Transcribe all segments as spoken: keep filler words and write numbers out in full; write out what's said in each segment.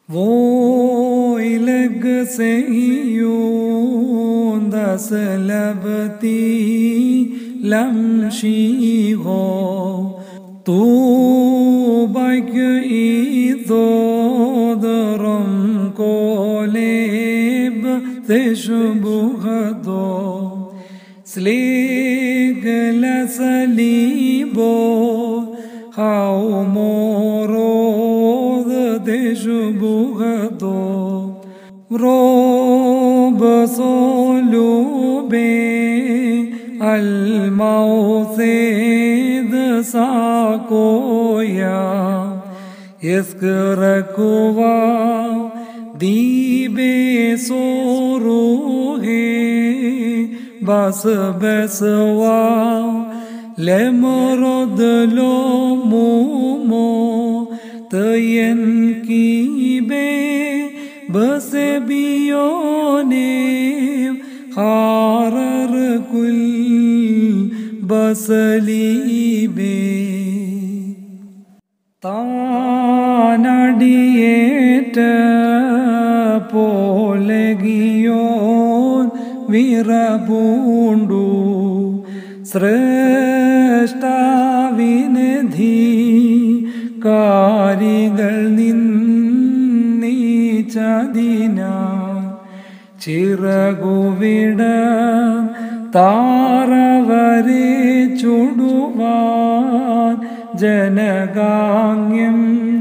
ويلك سيون دس لبتي لمشي هو طوبك إيضو درم كوليب تشبه دو سليق لسليبو هاو مورود تشبه دو روب صلوبي الموثيد ساكويا يذكركوا ديبي صروهي بس بسوا لمرد لومومو تينكيبي بس بيوني خارر كل بسليبي താനടിയേറ്റ പോലകിയോൻ വിറപൂണ്ടു ശ്രേഷ്ഠാവിനിധി കാരികൾ നിന്നീച്ചതിന ചിറകുവിട താറവരെ ചുടുവാൻ ജനഗാംഗ്യം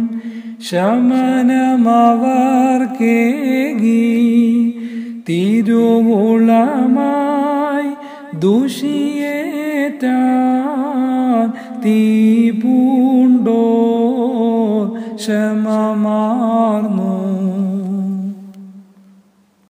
ശമനമവർക്കേകി തിരുവുളമായി ദുഷിയേറ്റാൻ തീ പൂണ്ടോ ശമമാർന്നു